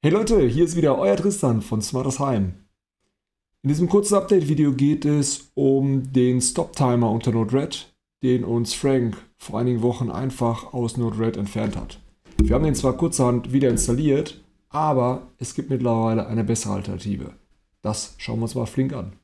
Hey Leute, hier ist wieder euer Tristan von Smartes Heim. In diesem kurzen Update-Video geht es um den Stop-Timer unter Node-RED, den uns Frank vor einigen Wochen einfach aus Node-RED entfernt hat. Wir haben den zwar kurzerhand wieder installiert, aber es gibt mittlerweile eine bessere Alternative. Das schauen wir uns mal flink an.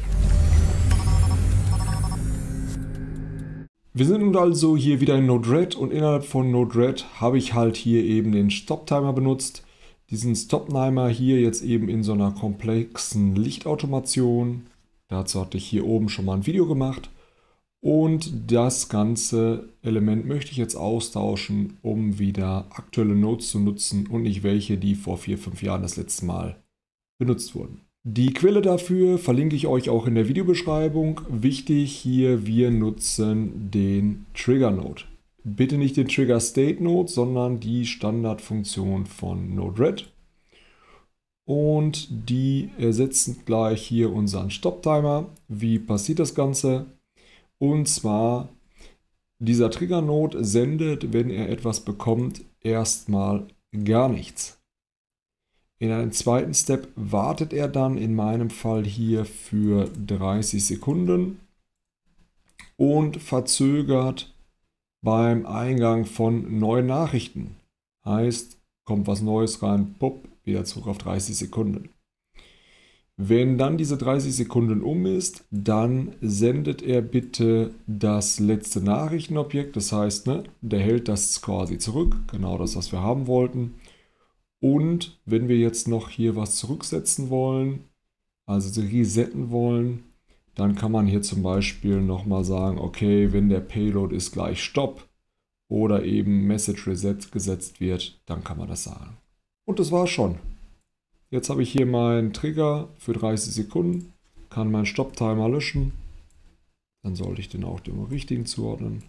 Wir sind nun also hier wieder in Node-RED und innerhalb von Node-RED habe ich halt hier eben den Stop-Timer benutzt. Diesen Stop-Timer hier jetzt eben in so einer komplexen Lichtautomation. Dazu hatte ich hier oben schon mal ein Video gemacht. Und das ganze Element möchte ich jetzt austauschen, um wieder aktuelle Nodes zu nutzen und nicht welche, die vor 4-5 Jahren das letzte Mal benutzt wurden. Die Quelle dafür verlinke ich euch auch in der Videobeschreibung. Wichtig hier, wir nutzen den Trigger Node. Bitte nicht den Trigger State Node, sondern die Standardfunktion von Node-RED. Und die ersetzen gleich hier unseren Stop-Timer. Wie passiert das Ganze? Und zwar, dieser Trigger Node sendet, wenn er etwas bekommt, erstmal gar nichts. In einem zweiten Step wartet er dann in meinem Fall hier für 30 Sekunden und verzögert beim Eingang von neuen Nachrichten. Heißt, kommt was Neues rein, pop, wieder zurück auf 30 Sekunden. Wenn dann diese 30 Sekunden um ist, dann sendet er bitte das letzte Nachrichtenobjekt. Das heißt, der hält das quasi zurück, genau das, was wir haben wollten. Und wenn wir jetzt noch hier was zurücksetzen wollen, also resetten wollen, dann kann man hier zum Beispiel nochmal sagen, okay, wenn der Payload ist gleich Stopp oder eben Message Reset gesetzt wird, dann kann man das sagen. Und das war's schon. Jetzt habe ich hier meinen Trigger für 30 Sekunden, kann meinen Stop-Timer löschen. Dann sollte ich den auch dem richtigen zuordnen.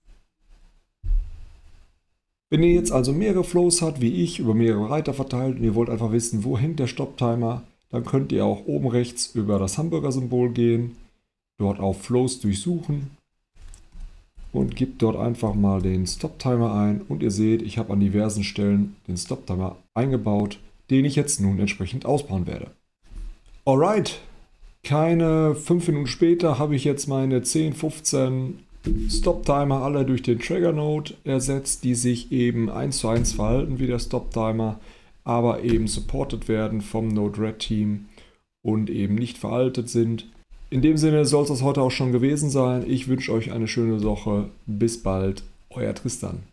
Wenn ihr jetzt also mehrere Flows habt, wie ich, über mehrere Reiter verteilt und ihr wollt einfach wissen, wo hängt der Stop-Timer, dann könnt ihr auch oben rechts über das Hamburger-Symbol gehen, dort auf Flows durchsuchen und gebt dort einfach mal den Stop-Timer ein und ihr seht, ich habe an diversen Stellen den Stop-Timer eingebaut, den ich jetzt nun entsprechend ausbauen werde. Alright, keine 5 Minuten später habe ich jetzt meine 10, 15 Stop-Timer alle durch den Trigger-Node ersetzt, die sich eben 1:1 verhalten wie der Stop-Timer, aber eben supported werden vom Node-RED-Team und eben nicht veraltet sind. In dem Sinne soll es das heute auch schon gewesen sein. Ich wünsche euch eine schöne Woche. Bis bald, euer Tristan.